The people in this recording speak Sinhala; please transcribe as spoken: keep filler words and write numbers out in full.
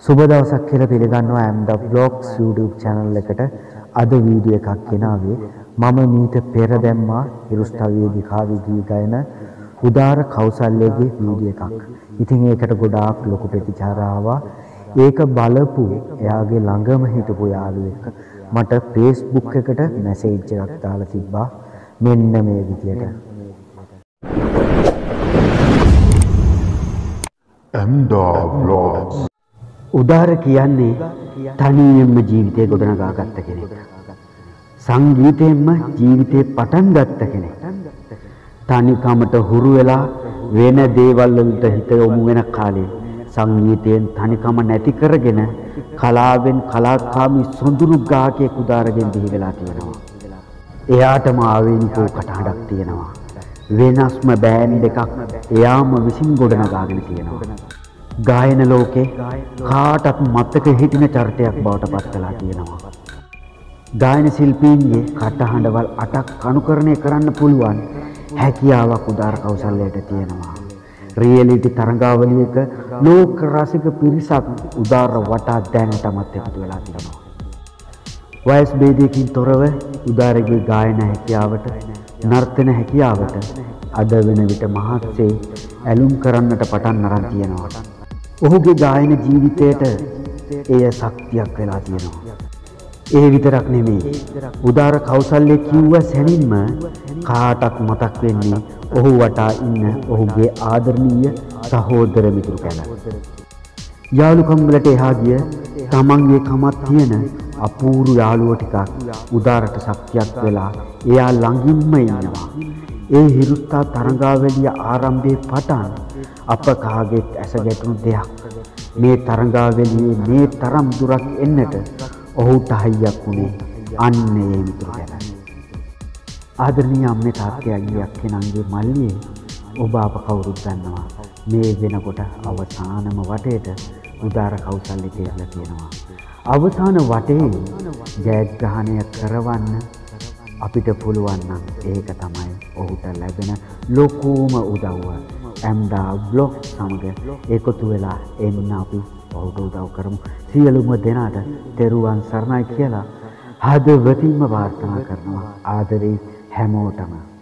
සුබ දවසක් කියලා පිළිගන්නවා ඇම්ඩා බ්ලොග්ස් YouTube channel එකට. අද වීඩියෝ එකක් ගෙනාවේ මම මීට පෙර දැම්මා හිරුස්තල් වේදිකාවේ ගී ගයන උදාර කෞසල්‍යගේ වීඩියෝ එකක්. ඉතින් ඒකට ගොඩාක් ලොකු ප්‍රතිචාර ආවා. ඒක බලපු එයාගේ ළඟම හිටපු යාළුවෙක් මට Facebook එකට මැසේජ් එකක් දාලා තිබ්බා මෙන්න මේ විදියට. ඇම්ඩා බ්ලොග්ස් උදාර කියන්නේ තනියෙන්ම ජීවිතේ ගොඩනගා ගත්ත කෙනෙක්. සංගීතයෙන්ම ජීවිතේ පටන් ගත්ත කෙනෙක්. තනිකමට හුරු වෙලා වෙන දේවල් වලට හිත යොමු වෙන කාලේ සංගීතයෙන් තනිකම නැති කරගෙන කලාවෙන් කලාකාමී සොඳුරු ගායකයෙක් උදාරගෙන් බිහි වෙලා තියෙනවා. එයාටම ආවේනිකව කටහඬක් තියෙනවා. වෙනස්ම බෑන්ඩ් එකක් එයාම විසින් ගොඩනගාගෙන තියෙනවා. ගායන ලෝකේ කාටත් මතක හිටින චරිතයක් බවට පත් වෙලා තියෙනවා. ගායන ශිල්පීන්ගේ කටහඬවල් අටක් අනුකරණය කරන්න පුළුවන් හැකියාවක් උදාර කෞසල්‍යයට තියෙනවා. රියැලිටි තරඟාවලියක ලෝක රසික පිරිසක් උදාර වටා දැනටමත් එකතු වෙලා තියෙනවා. වයස් ભેදයකින් තොරව උදාරගේ ගායන හැකියාවට නර්තන හැකියාවට අද වෙන විට මහත්සේ ඇලුම් කරන්නට පටන් අරන් තියෙනවා. ඔහුගේ ගායන ජීවිතයට එය ශක්තියක් වෙලා තියෙනවා. ඒ විතරක් නෙමෙයි. උදාර කෞසල්‍ය කිව්ව සැනින්ම කාටත් මතක් වෙන්නේ ඔහු වටා ඉන්න ඔහුගේ ආදරණීය සහෝදර මිතුරු කැල. යාළුකම් වලට එහා ගිය තමන්ගේ කමක් තියෙන අපූර්ව යාළුවෝ ටිකක් උදාරට ශක්තියක් වෙලා එයා ළඟින්ම ඉන්නවා. ඒ හිරුස්තා තරඟාවලිය ආරම්භයේ පටන් අප කාගෙත් ඇස ගැටුණු දෙයක්. මේ තරඟාවලියේ මේ තරම් දුරක් එන්නට ඔහුට හයියක් වුණේ අන්න ඒ මිතුරු කැල. ආදරණීය අම්මේ තාත්තේ අයියා කෙනන්ගේ මල්ලියේ ඔබ අප කවුරුත් දන්නවා මේ වෙනකොට අවසානම වටේට උදාර කෞසල්‍ය කියලා තියෙනවා. අවසාන වටේ ජයග්‍රහණය කරවන්න අපිට පුළුවන් නම් ඒක තමයි ඔහුට ලැබෙන ලොකුම උදව්ව. ඇම්ඩා බ්ලොග් සමග එකතු වෙලා එන්න අපි ඔහුට උදව් කරමු. සියලුම දෙනාට තෙරුවන් සරණයි කියලා හදවතින්ම ප්‍රාර්ථනා කරනවා. ආදරේ හැමෝටම.